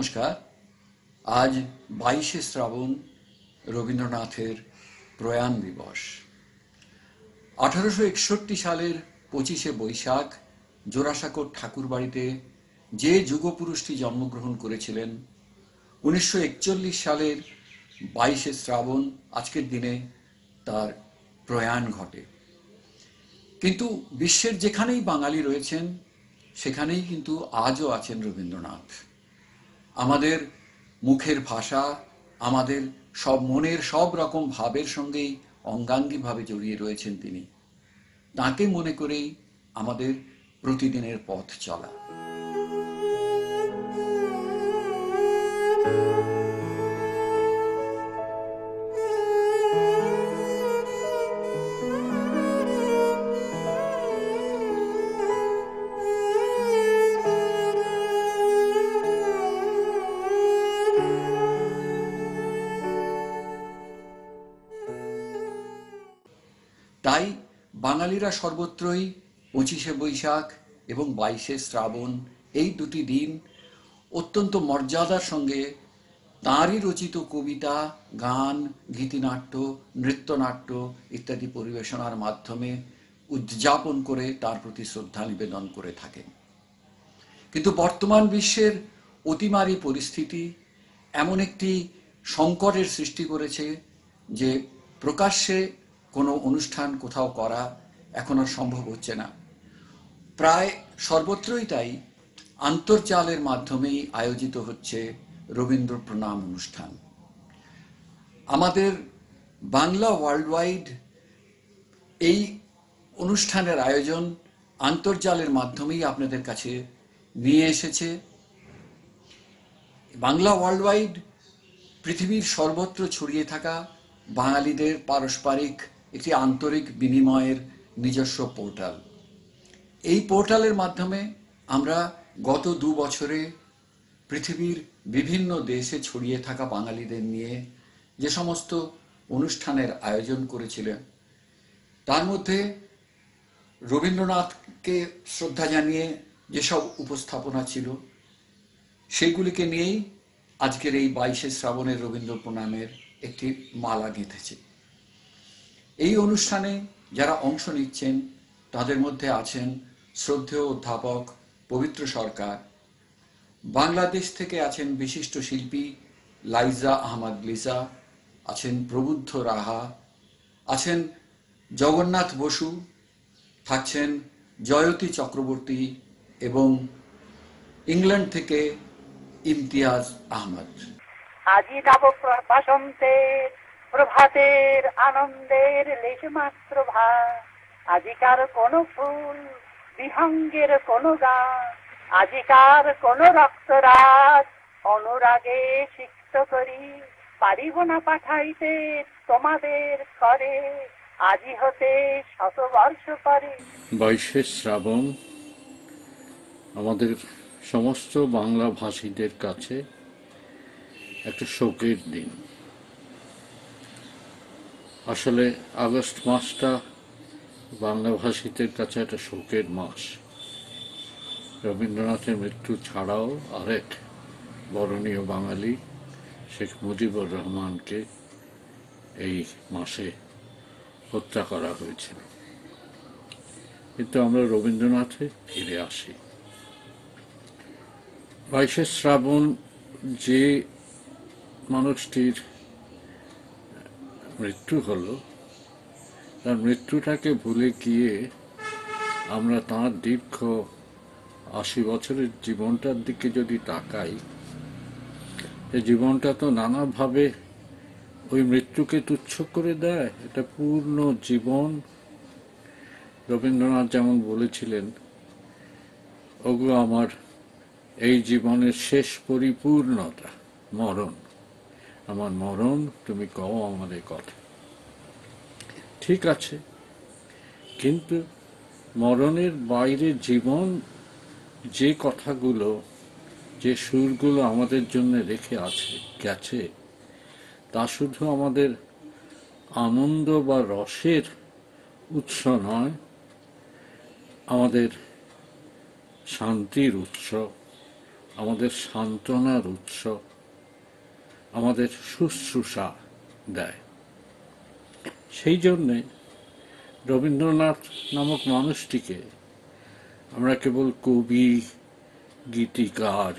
নমস্কার। আজ 22শে শ্রাবণ, রবীন্দ্রনাথের প্রয়াণ দিবস। 1861 সালের 25শে বৈশাখ জোড়াসাঁকোর ঠাকুরবাড়িতে যে যুগপুরুষটি জন্মগ্রহণ করেছিলেন, 1941 সালের 22শে শ্রাবণ আজকের দিনে তার প্রয়াণ ঘটে। কিন্তু বিশ্বের যেখানেই বাঙালি রয়েছেন সেখানেই কিন্তু আজও আছেন রবীন্দ্রনাথ। আমাদের মুখের ভাষা, আমাদের সব মনের সব রকম ভাবের সঙ্গেই অঙ্গাঙ্গিভাবে জড়িয়ে রয়েছেন তিনি। তাঁকে মনে করেই আমাদের প্রতিদিনের পথ চলা। তাই বাঙালিরা সর্বত্রই 25শে বৈশাখ এবং 22শে শ্রাবণ এই দুটি দিন অত্যন্ত মর্যাদার সঙ্গে তাঁরই রচিত কবিতা, গান, গীতিনাট্য, নৃত্যনাট্য ইত্যাদি পরিবেশনার মাধ্যমে উদযাপন করে তার প্রতি শ্রদ্ধা নিবেদন করে থাকেন। কিন্তু বর্তমান বিশ্বের অতিমারী পরিস্থিতি এমন একটি সংকটের সৃষ্টি করেছে যে প্রকাশ্যে কোনো অনুষ্ঠান কোথাও করা এখন আর সম্ভব হচ্ছে না। প্রায় সর্বত্রই তাই আন্তর্জালের মাধ্যমেই আয়োজিত হচ্ছে রবীন্দ্র প্রণাম অনুষ্ঠান। আমাদের বাংলা ওয়ার্ল্ড ওয়াইড এই অনুষ্ঠানের আয়োজন আন্তর্জালের মাধ্যমেই আপনাদের কাছে নিয়ে এসেছে। বাংলা ওয়ার্ল্ড ওয়াইড পৃথিবীর সর্বত্র ছড়িয়ে থাকা বাঙালিদের পারস্পরিক একটি আন্তরিক বিনিময়ের নিজস্ব পোর্টাল। এই পোর্টালের মাধ্যমে আমরা গত 2 বছরে পৃথিবীর বিভিন্ন দেশে ছড়িয়ে থাকা বাঙালিদের নিয়ে যে সমস্ত অনুষ্ঠানের আয়োজন করেছিলেন, তার মধ্যে রবীন্দ্রনাথকে শ্রদ্ধা জানিয়ে যেসব উপস্থাপনা ছিল সেইগুলিকে নিয়েই আজকের এই 22শে শ্রাবণের রবীন্দ্র প্রণামের একটি মালা গেঁথেছে। এই অনুষ্ঠানে যারা অংশ নিচ্ছেন তাদের মধ্যে আছেন শ্রদ্ধেয় অধ্যাপক পবিত্র সরকার, বাংলাদেশ থেকে আছেন বিশিষ্ট শিল্পী লাইজা আহমদ লিজা, আছেন প্রবুদ্ধ রাহা, আছেন জগন্নাথ বসু, থাকছেন জয়তী চক্রবর্তী এবং ইংল্যান্ড থেকে ইমতিয়াজ আহমদ। আজি নব বসন্তের প্রভাতের আনন্দের লেশমাত্র ভার, আজিকার কোন ফুল বিহঙ্গের কোন গান, আজিকার কোন রক্তরাজ অনুরাগে সিক্ত করি, পারিব না পাঠাইতে তোমাদের করে, আজি হতে 100 বর্ষ পরে। 22শে শ্রাবণ আমাদের সমস্ত বাংলা ভাষীদের কাছে একটা শোকের দিন। আসলে আগস্ট মাসটা বাংলা ভাষীদের কাছে একটা শোকের মাস। রবীন্দ্রনাথের মৃত্যু ছাড়াও আরেক বরণীয় বাঙালি শেখ মুজিবুর রহমানকে এই মাসে হত্যা করা হয়েছিল। কিন্তু আমরা রবীন্দ্রনাথে ফিরে আসি। 22শে শ্রাবণ যে মানুষটির মৃত্যু হলো, তার মৃত্যুটাকে ভুলে গিয়ে আমরা তাঁর দীর্ঘ 80 বছরের জীবনটার দিকে যদি তাকাই, এই জীবনটা তো নানাভাবে ওই মৃত্যুকে তুচ্ছ করে দেয়। এটা পূর্ণ জীবন। রবীন্দ্রনাথ যেমন বলেছিলেন, ওগো আমার এই জীবনের শেষ পরিপূর্ণতা মরণ, আমার মরণ তুমি কও আমাদের কথা। ঠিক আছে, কিন্তু মরণের বাইরে জীবন যে কথাগুলো, যে সুরগুলো আমাদের জন্য রেখে গেছে, তা শুধু আমাদের আনন্দ বা রসের উৎস নয়, আমাদের শান্তির উৎস, আমাদের সান্ত্বনার উৎস, আমাদের শুশ্রূষা দেয়। সেই জন্যে রবীন্দ্রনাথ নামক মানুষটিকে আমরা কেবল কবি, গীতিকার,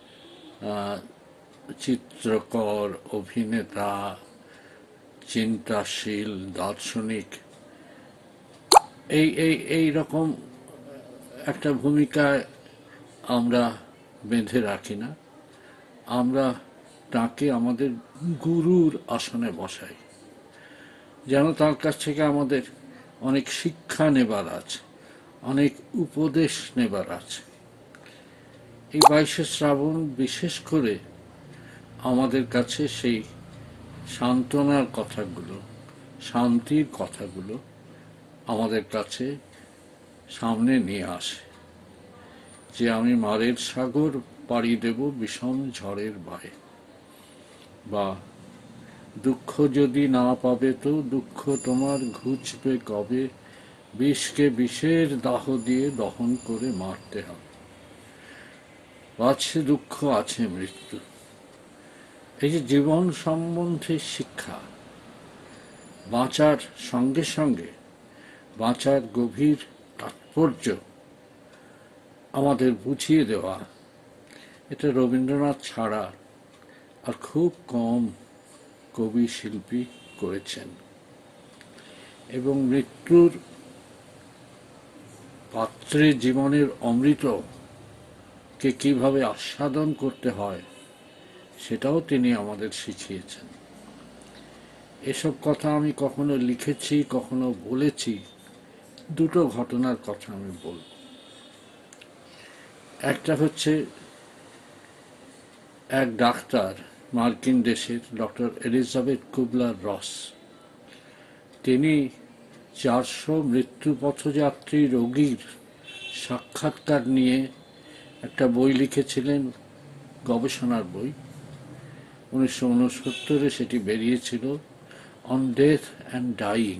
চিত্রকর, অভিনেতা, চিন্তাশীল, দার্শনিক এই রকম একটা ভূমিকায় আমরা বেঁধে রাখি না। আমরা তাকে আমাদের গুরুর আসনে বসাই, যেন তার কাছ থেকে আমাদের অনেক শিক্ষা নেবার আছে, অনেক উপদেশ নেবার আছে। এই 22শে শ্রাবণ বিশেষ করে আমাদের কাছে সেই সান্ত্বনার কথাগুলো, শান্তির কথাগুলো আমাদের কাছে সামনে নিয়ে আসে, যে আমি মারের সাগর পাড়ি দেব বিষম ঝড়ের ভয়ে, বা দুঃখ যদি না পাবে তো দুঃখ তোমার ঘুচবে কবে, বিষকে বিষের দাহ দিয়ে দহন করে মারতে হবে। আছে দুঃখ, আছে মৃত্যু। এই যে জীবন সম্বন্ধে শিক্ষা, বাঁচার সঙ্গে সঙ্গে বাঁচার গভীর তাৎপর্য আমাদের বুঝিয়ে দেওয়া, এটা রবীন্দ্রনাথ ছাড়া আর খুব কম কবি শিল্পী করেছেন। এবং মৃত্যুর পাত্রে জীবনের অমৃতকে কিভাবে আস্বাদন করতে হয় সেটাও তিনি আমাদের শিখিয়েছেন। এসব কথা আমি কখনো লিখেছি, কখনো বলেছি। দুটো ঘটনার কথা আমি বলব। একটা হচ্ছে এক ডাক্তার, মার্কিন দেশের ডক্টর এলিজাবেথ কুবলার রস, তিনি 400 মৃত্যুপথযাত্রী রোগীর সাক্ষাৎকার নিয়ে একটা বই লিখেছিলেন, গবেষণার বই। 1969-এ সেটি বেরিয়েছিল, অন ডেথ অ্যান্ড ডাইং।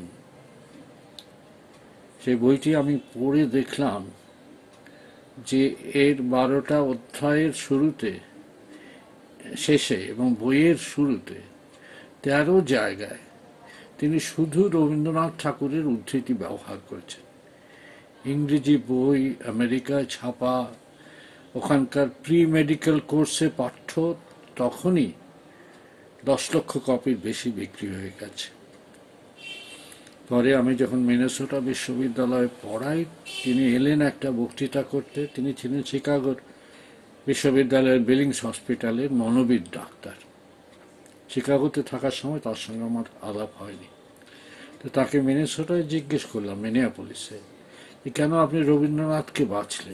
সেই বইটি আমি পড়ে দেখলাম যে এর 12টা অধ্যায়ের শুরুতে, শেষে এবং বইয়ের শুরুতে 13 জায়গায় তিনি শুধু রবীন্দ্রনাথ ঠাকুরের উদ্ধৃতি ব্যবহার করেছেন। ইংরেজি বই, আমেরিকায় ছাপা, ওখানকার প্রি মেডিকেল কোর্সে পাঠ্য, তখনই 10 লক্ষ কপির বেশি বিক্রি হয়ে গেছে। পরে আমি যখন মিনেসোটা বিশ্ববিদ্যালয়ে পড়াই, তিনি এলেন একটা বক্তৃতা করতে। তিনি ছিলেন শিকাগোর বিশ্ববিদ্যালয়ের বিলিংস হসপিটালের মনোবিদ ডাক্তার। শিকাগোতে থাকার সময় তার সঙ্গে আমার আলাপ হয়নি। তো তাকে মিনেসোটায় জিজ্ঞেস করলাম, মিনিয়াপলিসে, কেন আপনি রবীন্দ্রনাথকে বাছলেন?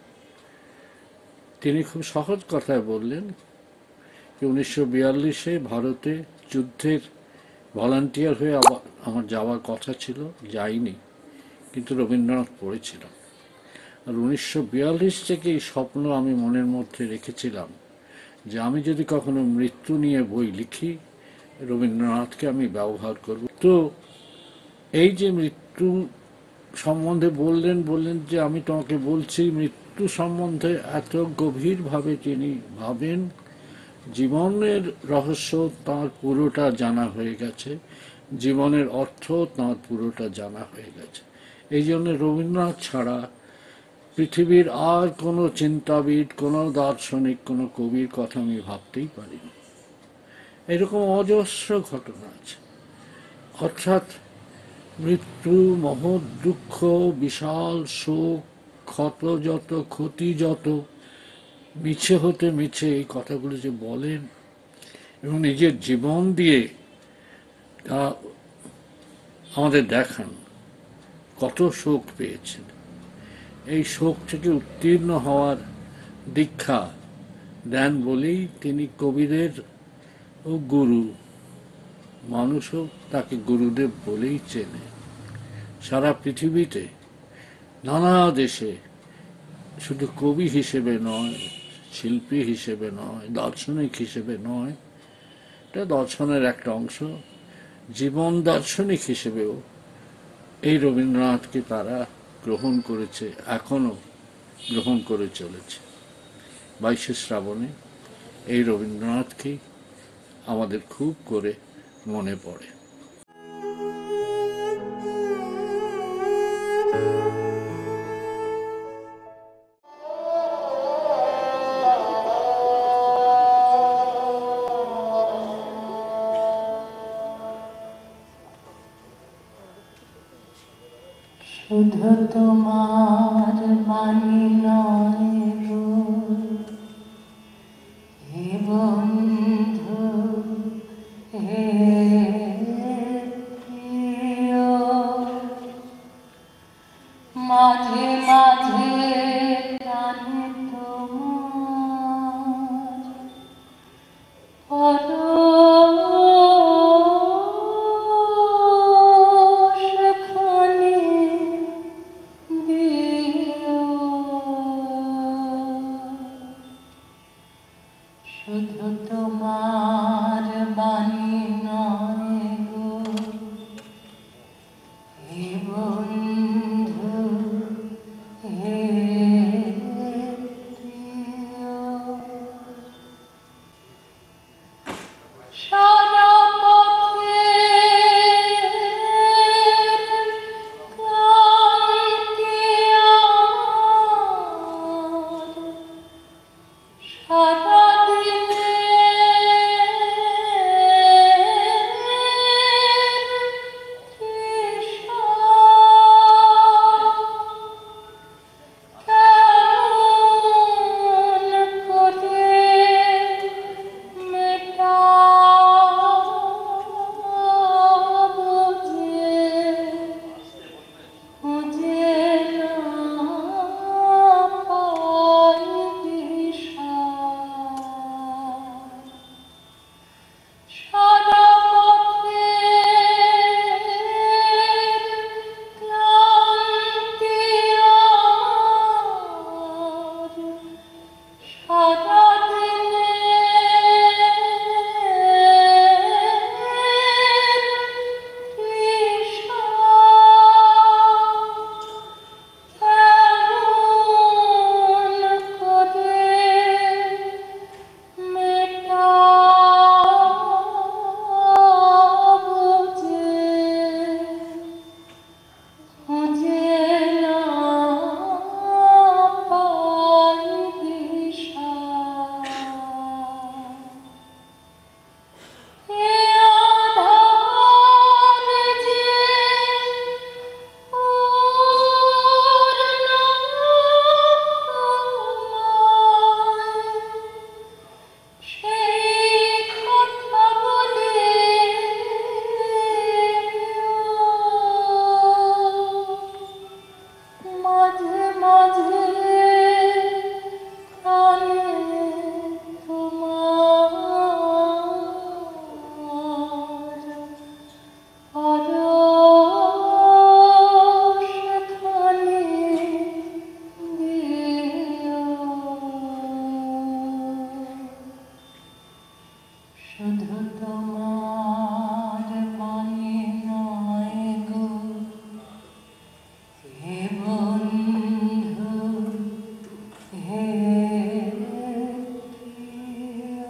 তিনি খুব সহজ কথায় বললেন যে 1942-এ ভারতে যুদ্ধের ভলান্টিয়ার হয়ে আমার যাওয়ার কথা ছিল, যাইনি, কিন্তু রবীন্দ্রনাথ পড়েছিলাম। আর 1942 থেকে এই স্বপ্ন আমি মনের মধ্যে রেখেছিলাম যে আমি যদি কখনো মৃত্যু নিয়ে বই লিখি, রবীন্দ্রনাথকে আমি ব্যবহার করব। তো এই যে মৃত্যু সম্বন্ধে বললেন যে আমি তোমাকে বলছি, মৃত্যু সম্বন্ধে এত গভীরভাবে তিনি ভাবেন, জীবনের রহস্য তাঁর পুরোটা জানা হয়ে গেছে, জীবনের অর্থ তাঁর পুরোটা জানা হয়ে গেছে। এই জন্য রবীন্দ্রনাথ ছাড়া পৃথিবীর আর কোনো চিন্তাবিদ, কোনো দার্শনিক, কোনো কবির কথা আমি ভাবতেই পারিনি। এরকম অজস্র ঘটনা আছে। অর্থাৎ মৃত্যু, মহৎ দুঃখ, বিশাল শোক, ক্ষত যত, ক্ষতি যত, মিছে হতে মিছে এই কথাগুলো যে বলেন এবং নিজের জীবন দিয়ে তা আমাদের দেখান, কত শোক পেয়েছেন। এই শোক থেকে উত্তীর্ণ হওয়ার দীক্ষা দেন বলেই তিনি কবিদের ও গুরু, মানুষও তাকে গুরুদেব বলেই চেনে। সারা পৃথিবীতে নানা দেশে শুধু কবি হিসেবে নয়, শিল্পী হিসেবে নয়, দার্শনিক হিসেবে নয়, এটা দর্শনের একটা অংশ, জীবন দার্শনিক হিসেবেও এই রবীন্দ্রনাথকে তারা গ্রহণ করেছে, এখনো গ্রহণ করে চলেছে। 22শে শ্রাবণে এই রবীন্দ্রনাথকেই আমাদের খুব করে মনে পড়ে। শুধু তোমার বাণী নয় গো হে বন্ধু হে প্রিয়, মাঝে মাঝে প্রাণে তোমার পরশখানি দিও। শুধু তোমার বাণী নয় গো হে বন্ধু হে প্রিয়, সারা পথের ক্লান্তি আমার, সারা শুধু তোমার বাণী নয় গো হে বন্ধু হে প্রিয়,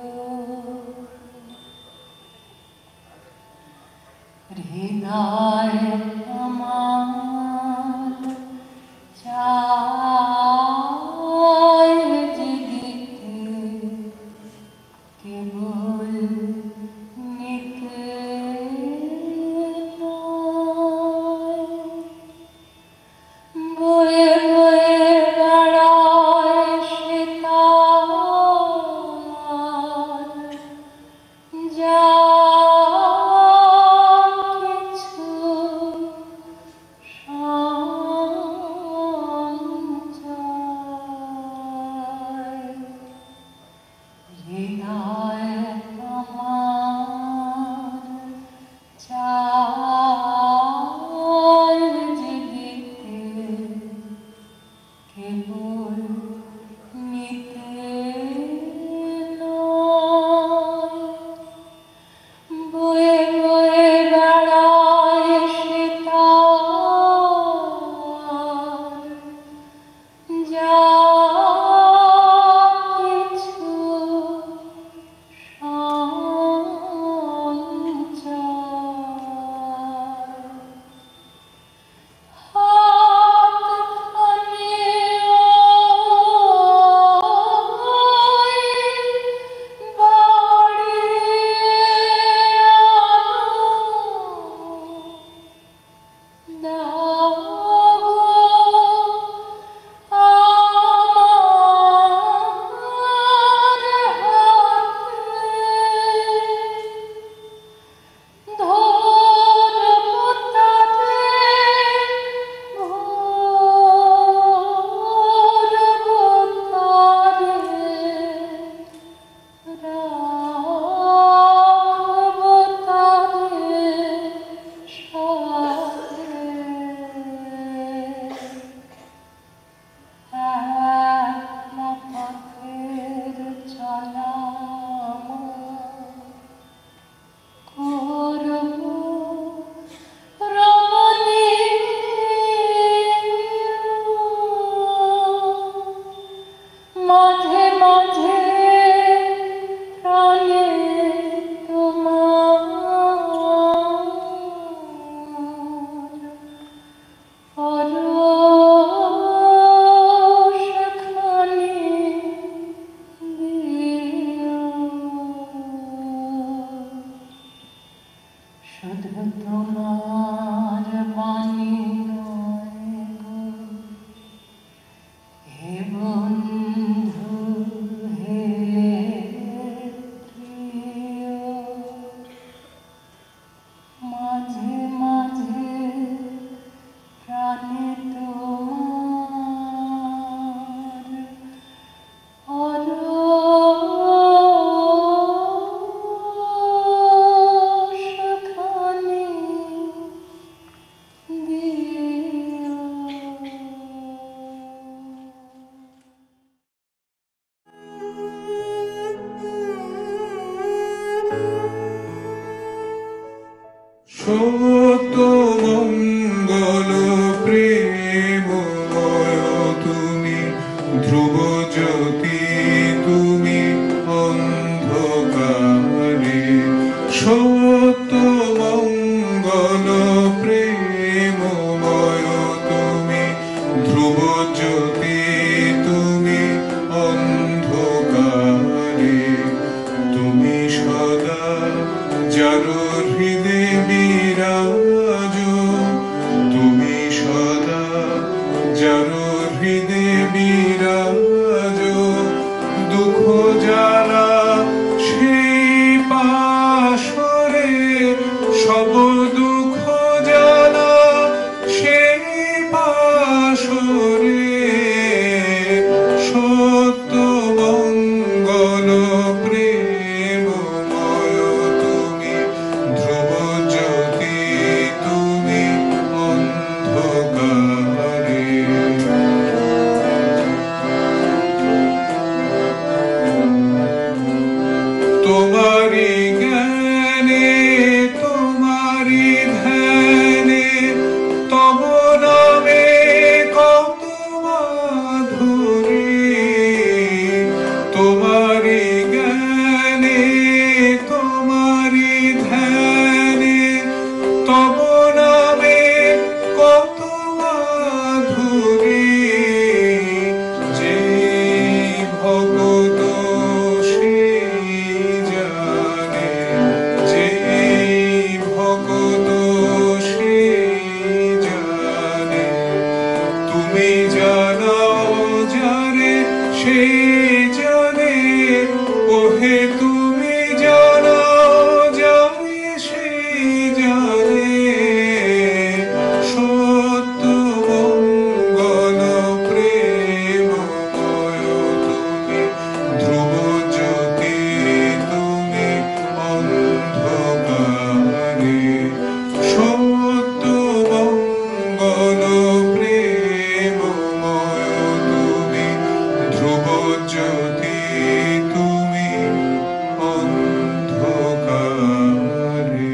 হৃদয় আমার চায় যে দিতে কেবল নিতে নয়, বয়ে বয়ে বেড়ায় সে তার যা কিছু সঞ্চয়। হৃদয় আমার তোমার বাণী নয় গো, হে বন্ধু হে প্রিয়, মাঝে মাঝে প্রাণে তোমার অরসখানি দিও। সত মঙ্গল প্রেমময় তুমি, ধ্রুব জ্যোতি তুমি অন্ধকারে। সত মঙ্গল প্রেমময় তুমি, ধ্রুব জ্যোতি তুমি অন্ধকারে। তুমি সদা যার হৃদে বিরাজ, তুমি সদা যার হৃদে বিরাজ, দুঃখ জ্বালা সেই পাশরে, সব দুঃখ জ্বালা সেই পাশরে। সত্য মঙ্গল প্রেমময় তুমি, ধ্রুব জ্যোতি তুমি অন্ধকারে। তোমারি জ্ঞানে তোমারি ধ্যানে, তব নামে কত মাধুরী। তোমারি জ্ঞানে তোমারি ধ্যানে, তব নামে কত মাধুরী। যে ভগত সেই জানে, যে ভগত সেই জানে। তুমি জানাও যারে সেই জানে, ওহে তুমি জানাও যারে সেই জানে। সত্য মঙ্গল প্রেমময় তুমি, ধ্রুব জ্যোতি তুমি অন্ধকারে। সত্য মঙ্গল প্রেমময় তুমি, ধ্রুব জ্যোতি তুমি অন্ধকারে।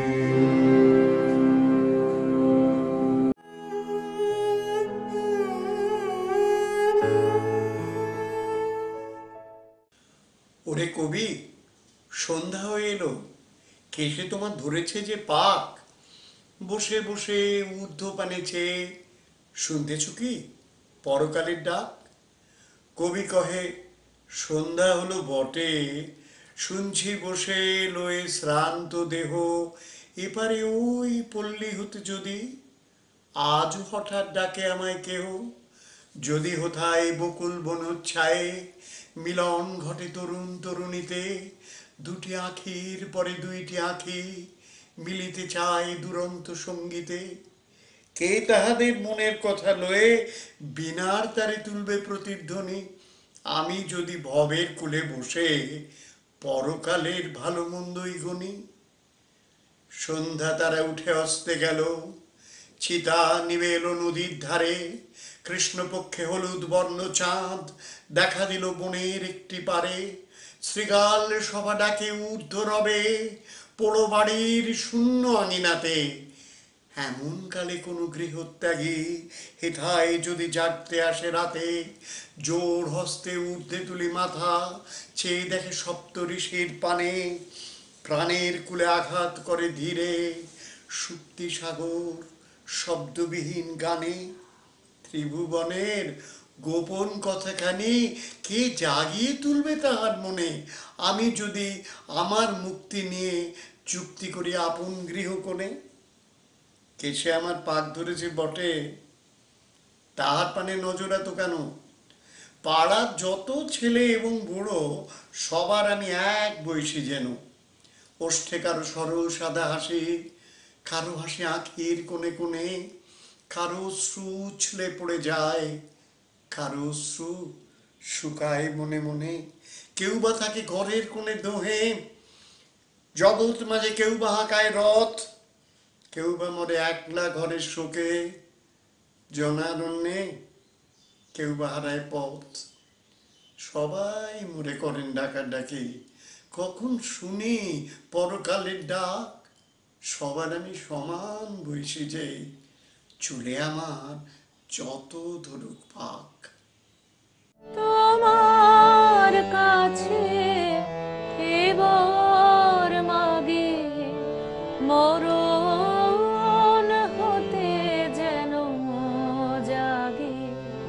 ওরে কবি, সন্ধ্যা হয়ে এলো, কেশে তোমার ধরেছে যে পাক। বসে বসে ঊর্ধ্বপানে চেয়ে শুনতেছ কি পরকালের ডাক? কবি কহে, সন্ধ্যা হলো বটে, শুনছি বসে লয়ে শ্রান্ত দেহ, এপারে ওই পল্লী হতে যদি আজ হঠাৎ ডাকে আমায় কেহ। যদি হোথায় বকুল বনোচ্ছায়ে মিলন ঘটে তরুণ তরুণীতে, দুটি আখির পরে দুইটি আখি মিলিতে চায় দুরন্ত সঙ্গীতে। কে তাহাদের মনের কথা লয়ে বিনার তারে তুলবে প্রতিধ্বনি? আমি যদি ভবের কূলে বসে পরকালের ভালো মন্দই গণি। সন্ধ্যা তারা উঠে আসতে গেল, চিতা নিবে এলো নদীর ধারে। কৃষ্ণপক্ষে হলুদ বর্ণ চাঁদ দেখা দিল বনের একটি পারে। শৃগাল সভা ডাকে ঊর্ধ্ব রবে, পোড়ো বাড়ির শূন্য আঙিনাতে। এমন কালে কোনো গৃহত্যাগী হেথায় যদি জাগতে আসে রাতে, জোর হস্তে ঊর্ধ্বে তুলি মাথা, চেয়ে দেখে সপ্ত ঋষির পানে। প্রাণের কুলে আঘাত করে ধীরে, সুপ্তি সাগর শব্দবিহীন গানে। ত্রিভুবনের গোপন কথাখানি কে জাগিয়ে তুলবে তাহার মনে? আমি যদি আমার মুক্তি নিয়ে চুক্তি করি আপন গৃহকোণে, কেসে আমার পাক ধরেছে বটে, তাহার পানে নজর এত কেন? পাড়ার যত ছেলে এবং বুড়ো সবার আমি এক বয়সী যেন। ওষ্ঠে কারো সরল সাদা হাসি, কারো হাসি আঁখির কোণে কোণে, কারো অশ্রু উছলে পড়ে যায়, কারো অশ্রু শুকায় মনে মনে। কেউ বা থাকে ঘরের কোণে দোহে, জগৎ মাঝে কেউ বা হাঁকায় রথ, কেউ বা মরে একলা ঘরের শোকে জনারণ্যে, কেউ বা হারায় পথ। সবাই মরে করেন ডাকাডাকি, কখন শুনি পরকালের ডাক? সবার আমি সমান বয়সী যে, চুলে আমার যত ধরুক পাক। তোমার কাছে এবার মাগে মরণ হতে যেন জাগে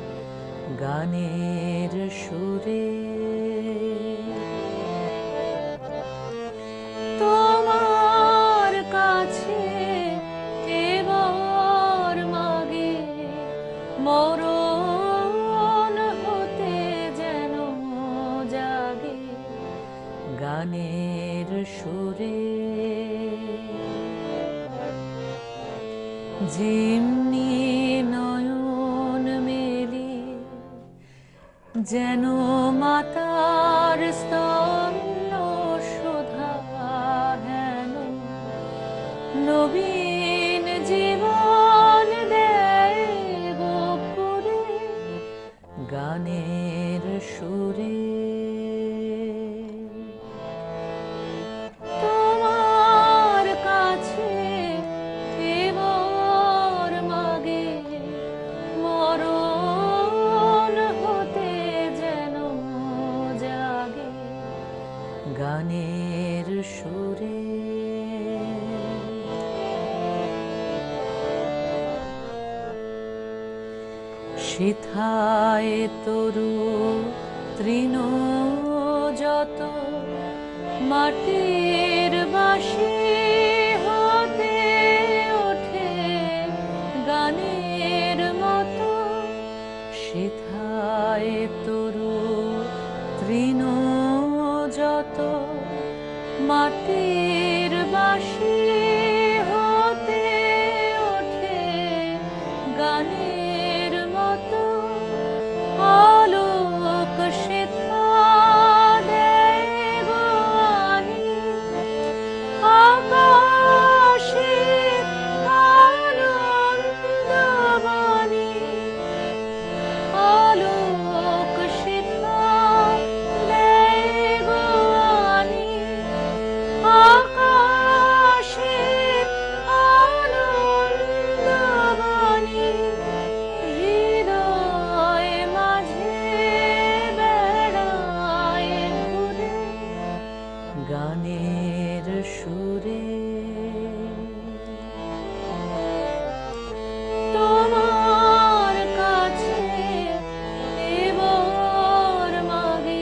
গানের সুরে। তোমার কাছে এবার মাগে মরণ হতে যেন জাগে গানের সুরে। যেমনি নয়ন মেলি যেন মাতার স্তন্য সুধা হেন নবীন জীবন দেয় গোপুরে গানের সুরে। তোমার কাছে এবার মাগে মরণ হতে যেন জাগে গানের সুরে। সেথায় তরু তৃণ যত মাটির বাঁশি হতে ওঠে গানের মতো। সেথায় তরু তৃণ যত মাটির বাঁশি হতে ওঠে গানের মতো। আলোক সেথা দেব আনি আকাশে আনন্দবাণী। আলোক সেথা দেব আনি আকাশে আনন্দবাণী। হৃদয় মাঝে বেড়ায় ঘুরে গানের সুরে। তোমার কাছে এবার মাগে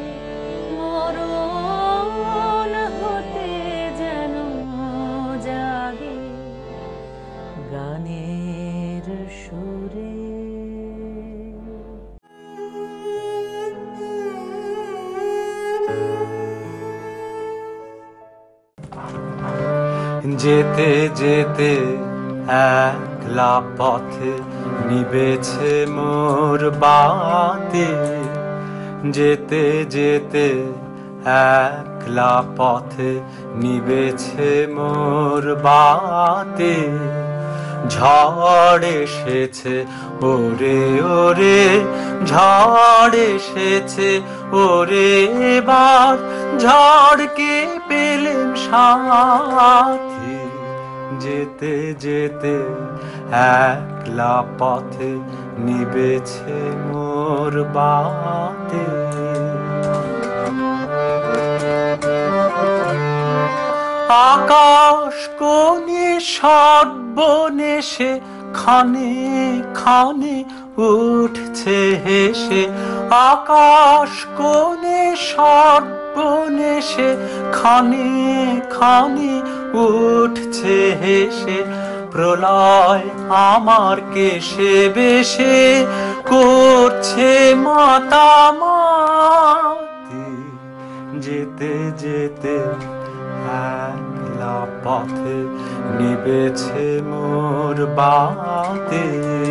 মরণ হতে যেন জাগে গানের সুরে। যেতে যেতে একলা পথে নিবেছে মোর বাতি। যেতে যেতে একলা পথে নিবেছে মোর বাতি। ঝড় এসেছে ওরে ওরে, ঝড় এসেছে ওরে, এবার ঝড়কে পেলেম সাথী। যেতে যেতে একলা পথে নিবেছে মোর বাতি। আকাশ কোণে সর্বনেশে খানে খানে উঠছে হেসে, আকাশ কোণে সর্বনেশে খানে খানে উঠছে হেসে, প্রলয় আমার কেশে বেশে করছে মাতামাতি, যেতে যেতে একলা পথে নিবেছে মোর বাতি।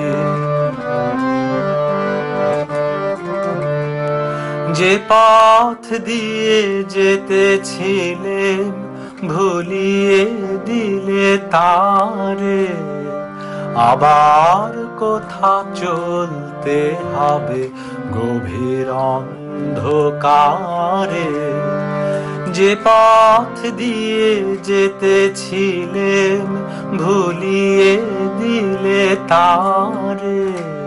যে পথ দিয়ে যেতেছিলেম ভুলিয়ে দিলে তারে, আবার কোথা চলতে হবে গভীর অন্ধকারে। যে পথ দিয়ে যেতেছিলেম ভুলিয়ে দিলে তারে,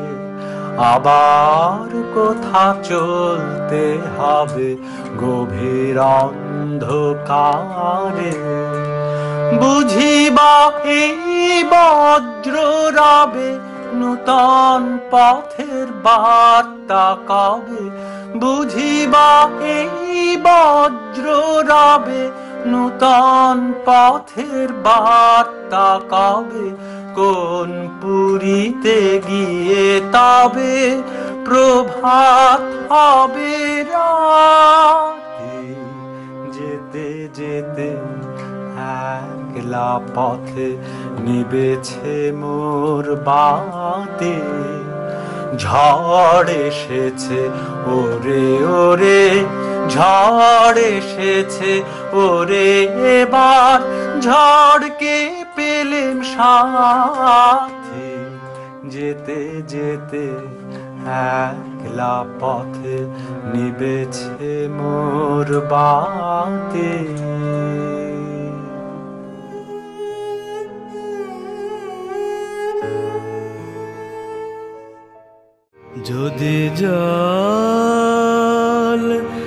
আবার কোথা চলতে হবে গভীর অন্ধকারে। বুঝিবা এই বজ্র রবে নূতন পথের বার্তা কবে, বুঝিবা এই বজ্র রবে নূতন পথের বার্তা কবে, কোন পুরীতে গিয়ে তবে প্রভাত হবে রাতে। যেতে যেতে একলা পথে নিবেছে মোর বাতি, ঝড় এসেছে ওরে ওরে, ঝড় এসেছে ওরে, এবার ঝড়কে পেলেম সাথে। যেতে যেতে একলা পথে নিবেছে মোর বাতি। যদি জল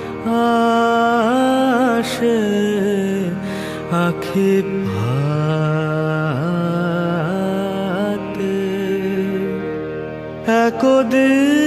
আসে আখি ভাতে, একদিন